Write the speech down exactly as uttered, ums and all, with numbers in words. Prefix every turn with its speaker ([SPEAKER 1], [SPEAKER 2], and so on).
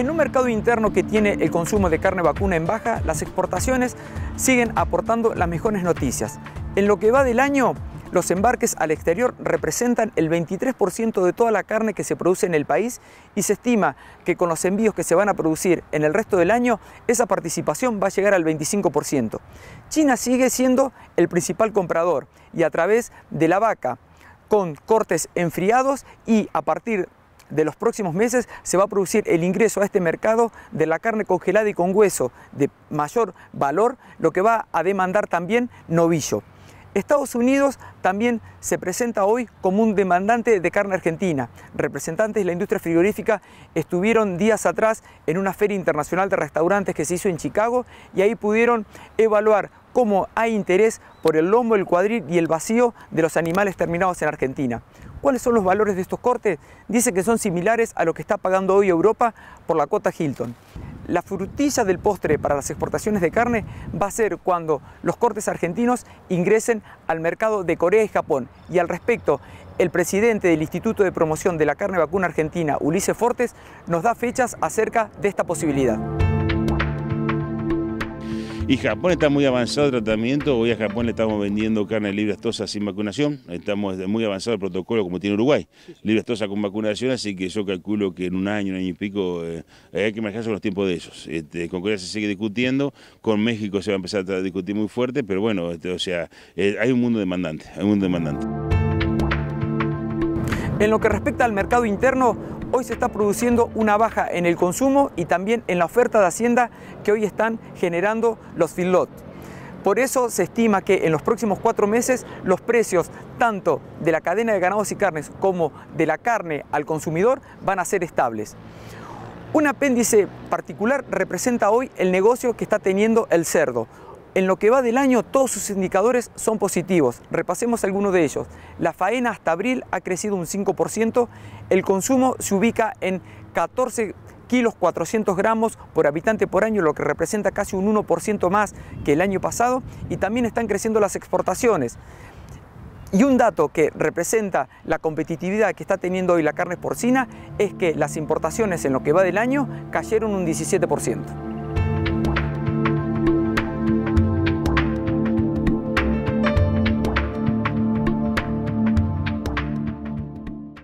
[SPEAKER 1] En un mercado interno que tiene el consumo de carne vacuna en baja, las exportaciones siguen aportando las mejores noticias. En lo que va del año, los embarques al exterior representan el veintitrés por ciento de toda la carne que se produce en el país y se estima que con los envíos que se van a producir en el resto del año, esa participación va a llegar al veinticinco por ciento. China sigue siendo el principal comprador y a través de la vaca, con cortes enfriados, y a partir de los próximos meses se va a producir el ingreso a este mercado de la carne congelada y con hueso de mayor valor, lo que va a demandar también novillo. Estados Unidos también se presenta hoy como un demandante de carne argentina. Representantes de la industria frigorífica estuvieron días atrás en una feria internacional de restaurantes que se hizo en Chicago y ahí pudieron evaluar cómo hay interés por el lomo, el cuadril y el vacío de los animales terminados en Argentina. ¿Cuáles son los valores de estos cortes? Dice que son similares a lo que está pagando hoy Europa por la cuota Hilton. La frutilla del postre para las exportaciones de carne va a ser cuando los cortes argentinos ingresen al mercado de Corea y Japón. Y al respecto, el presidente del Instituto de Promoción de la Carne Vacuna Argentina, Ulises Fortes, nos da fechas acerca de esta posibilidad.
[SPEAKER 2] Y Japón está muy avanzado el tratamiento. Hoy a Japón le estamos vendiendo carne libre astosa sin vacunación. Estamos muy avanzado el protocolo como tiene Uruguay, libre astosa con vacunación, así que yo calculo que en un año, un año y pico, eh, hay que manejarse con los tiempos de ellos. Este, con Corea se sigue discutiendo, con México se va a empezar a discutir muy fuerte, pero bueno, este, o sea, eh, hay un mundo demandante, hay un mundo demandante.
[SPEAKER 1] En lo que respecta al mercado interno, hoy se está produciendo una baja en el consumo y también en la oferta de Hacienda que hoy están generando los feedlot. Por eso se estima que en los próximos cuatro meses los precios tanto de la cadena de ganados y carnes como de la carne al consumidor van a ser estables. Un apéndice particular representa hoy el negocio que está teniendo el cerdo. En lo que va del año, todos sus indicadores son positivos. Repasemos algunos de ellos. La faena hasta abril ha crecido un cinco por ciento. El consumo se ubica en catorce kilos cuatrocientos gramos por habitante por año, lo que representa casi un uno por ciento más que el año pasado. Y también están creciendo las exportaciones. Y un dato que representa la competitividad que está teniendo hoy la carne porcina es que las importaciones en lo que va del año cayeron un diecisiete por ciento.